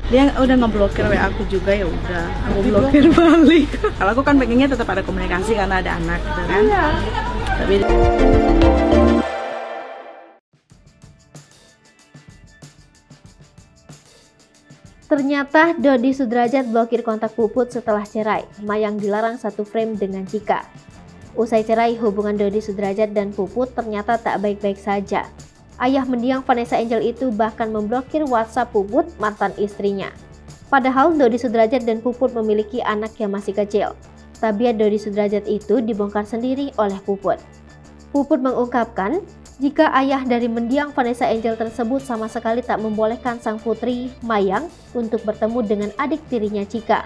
Dia udah ngeblokir WA aku juga, ya udah aku blokir balik. Kalau aku kan pengennya tetap ada komunikasi karena ada anak gitu kan. Iya. Tapi Ternyata Dodi Sudrajat blokir kontak Puput setelah cerai. Mayang dilarang satu frame dengan Cika. Usai cerai, hubungan Dodi Sudrajat dan Puput ternyata tak baik-baik saja. Ayah mendiang Vanessa Angel itu bahkan memblokir WhatsApp Puput, mantan istrinya. Padahal Dodi Sudrajat dan Puput memiliki anak yang masih kecil. Tabiat Dodi Sudrajat itu dibongkar sendiri oleh Puput. Puput mengungkapkan, jika ayah dari mendiang Vanessa Angel tersebut sama sekali tak membolehkan sang putri, Mayang, untuk bertemu dengan adik tirinya Cika.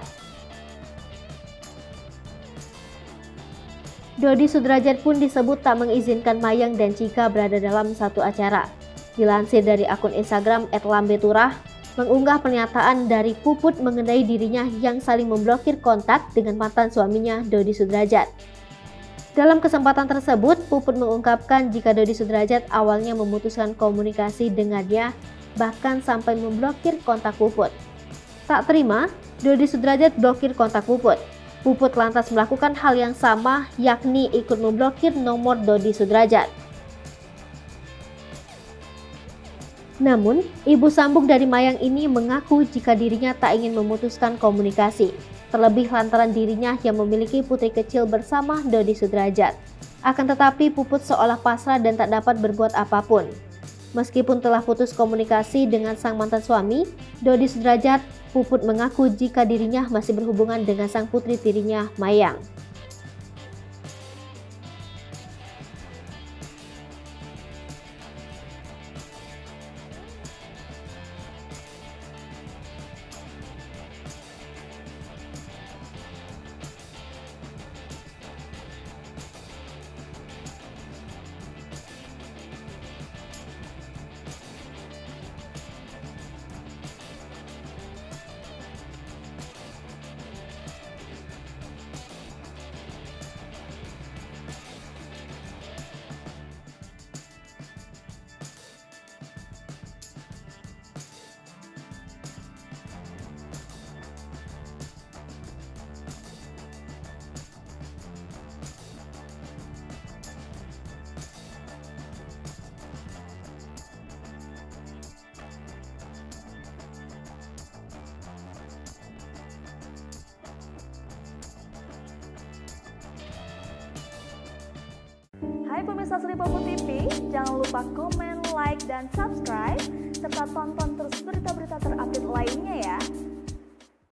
Dodi Sudrajat pun disebut tak mengizinkan Mayang dan Cika berada dalam satu acara. Dilansir dari akun Instagram @lambeturah, mengunggah pernyataan dari Puput mengenai dirinya yang saling memblokir kontak dengan mantan suaminya Dodi Sudrajat. Dalam kesempatan tersebut, Puput mengungkapkan jika Dodi Sudrajat awalnya memutuskan komunikasi dengannya, bahkan sampai memblokir kontak Puput. Tak terima, Dodi Sudrajat blokir kontak Puput. Puput lantas melakukan hal yang sama, yakni ikut memblokir nomor Dodi Sudrajat. Namun, ibu sambung dari Mayang ini mengaku jika dirinya tak ingin memutuskan komunikasi. Terlebih lantaran dirinya yang memiliki putri kecil bersama Dodi Sudrajat. Akan tetapi Puput seolah pasrah dan tak dapat berbuat apapun. Meskipun telah putus komunikasi dengan sang mantan suami, Dodi Sudrajat, Puput mengaku jika dirinya masih berhubungan dengan sang putri tirinya, Mayang. Hai pemirsa Sri Popo TV, jangan lupa komen, like, dan subscribe, serta tonton terus berita-berita terupdate lainnya ya.